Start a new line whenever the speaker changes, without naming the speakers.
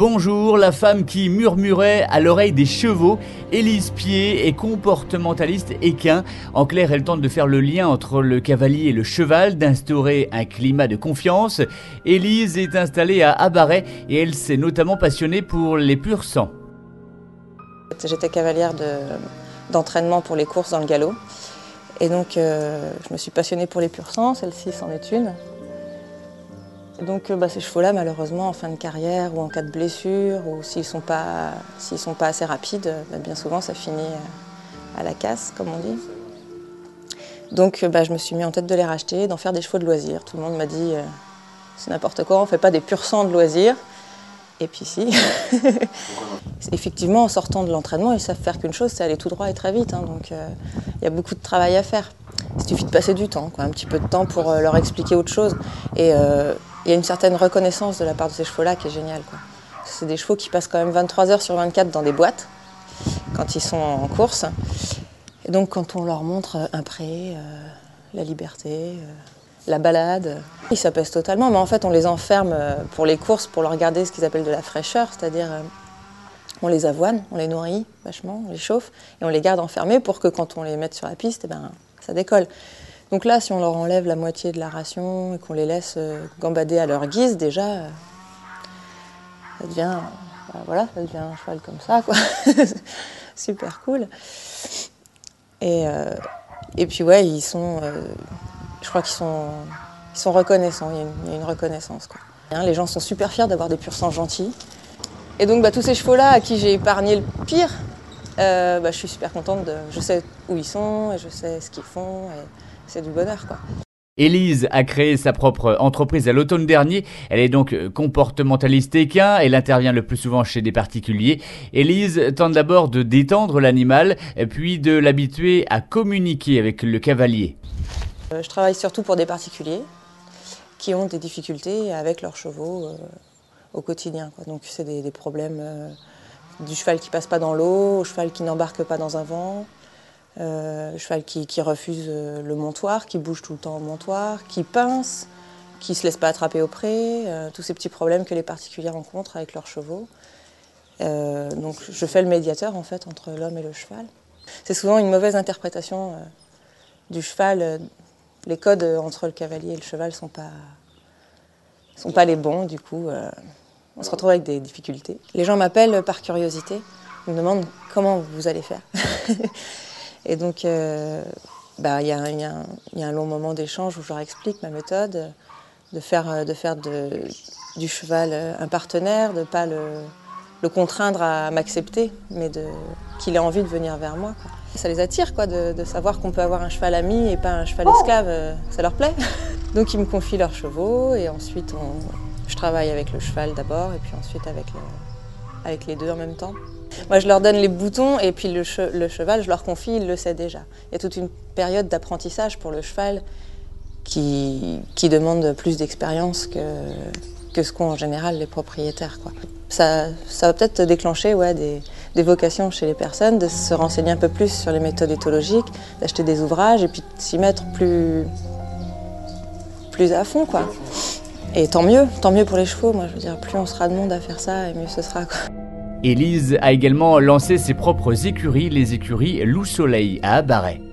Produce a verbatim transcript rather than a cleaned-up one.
Bonjour, la femme qui murmurait à l'oreille des chevaux. Élise Pied est comportementaliste équin. En clair, elle tente de faire le lien entre le cavalier et le cheval, d'instaurer un climat de confiance. Élise est installée à Habaret et elle s'est notamment passionnée pour les pur sang.
J'étais cavalière de, d'entraînement pour les courses dans le galop. Et donc, euh, je me suis passionnée pour les pur sang, celle-ci c'en est une. Et donc, bah, ces chevaux-là, malheureusement, en fin de carrière ou en cas de blessure, ou s'ils ne sont pas, s'ils sont pas assez rapides, bah, bien souvent, ça finit à la casse, comme on dit. Donc, bah, je me suis mis en tête de les racheter, d'en faire des chevaux de loisirs. Tout le monde m'a dit, euh, c'est n'importe quoi, on ne fait pas des pur sang de loisirs. Et puis si. Effectivement, en sortant de l'entraînement, ils savent faire qu'une chose, c'est aller tout droit et très vite. Hein, donc, il euh, y a beaucoup de travail à faire. Il suffit de passer du temps, quoi, un petit peu de temps pour euh, leur expliquer autre chose. Et il euh, y a une certaine reconnaissance de la part de ces chevaux-là qui est géniale, quoi. C'est des chevaux qui passent quand même vingt-trois heures sur vingt-quatre dans des boîtes quand ils sont en course. Et donc, quand on leur montre un pré, euh, la liberté, euh, la balade, ils s'apaisent totalement. Mais en fait, on les enferme pour les courses pour leur garder ce qu'ils appellent de la fraîcheur, c'est-à-dire euh, on les avoine, on les nourrit vachement, on les chauffe et on les garde enfermés pour que quand on les mette sur la piste, eh ben, ça décolle. Donc là, si on leur enlève la moitié de la ration et qu'on les laisse gambader à leur guise, déjà, ça devient, voilà, ça devient un cheval comme ça, quoi. Super cool. Et, euh, et puis ouais, ils sont, euh, je crois qu'ils sont, ils sont reconnaissants. Il y a une, il y a une reconnaissance, quoi. Les gens sont super fiers d'avoir des pur sang gentils. Et donc, bah, tous ces chevaux-là à qui j'ai épargné le pire, euh, bah, je suis super contente. De, je sais où ils sont et je sais ce qu'ils font. Et c'est du bonheur, quoi.
Élise a créé sa propre entreprise à l'automne dernier. Elle est donc comportementaliste équin. Elle intervient le plus souvent chez des particuliers. Élise tente d'abord de détendre l'animal, puis de l'habituer à communiquer avec le cavalier.
Je travaille surtout pour des particuliers qui ont des difficultés avec leurs chevaux euh, au quotidien, quoi. Donc c'est des, des problèmes euh, du cheval qui passe pas dans l'eau, au cheval qui n'embarque pas dans un vent, euh, le cheval qui, qui refuse le montoir, qui bouge tout le temps au montoir, qui pince, qui se laisse pas attraper au pré, euh, tous ces petits problèmes que les particuliers rencontrent avec leurs chevaux. Euh, donc je fais le médiateur en fait entre l'homme et le cheval. C'est souvent une mauvaise interprétation euh, du cheval. Euh, les codes entre le cavalier et le cheval sont pas sont pas les bons, du coup euh, on se retrouve avec des difficultés. Les gens m'appellent par curiosité, ils me demandent comment vous allez faire. Et donc, euh, bah, y a, y a un, y a un long moment d'échange où je leur explique ma méthode, de faire, de faire de, du cheval un partenaire, de ne pas le, le contraindre à m'accepter, mais de, qu'il ait envie de venir vers moi, quoi. Ça les attire, quoi, de, de savoir qu'on peut avoir un cheval ami et pas un cheval esclave, ça leur plaît. Donc ils me confient leurs chevaux et ensuite on, je travaille avec le cheval d'abord et puis ensuite avec, le, avec les deux en même temps. Moi je leur donne les boutons et puis le, che, le cheval, je leur confie, il le sait déjà. Il y a toute une période d'apprentissage pour le cheval qui, qui demande plus d'expérience que, que ce qu'ont en général les propriétaires, quoi. Ça, ça va peut-être déclencher ouais, des, des vocations chez les personnes, de se renseigner un peu plus sur les méthodes éthologiques, d'acheter des ouvrages et puis de s'y mettre plus, plus à fond, quoi. Et tant mieux, tant mieux pour les chevaux, moi je veux dire, plus on sera de monde à faire ça et mieux ce sera, quoi.
Élise a également lancé ses propres écuries, les écuries Loup Soleil à Habaret.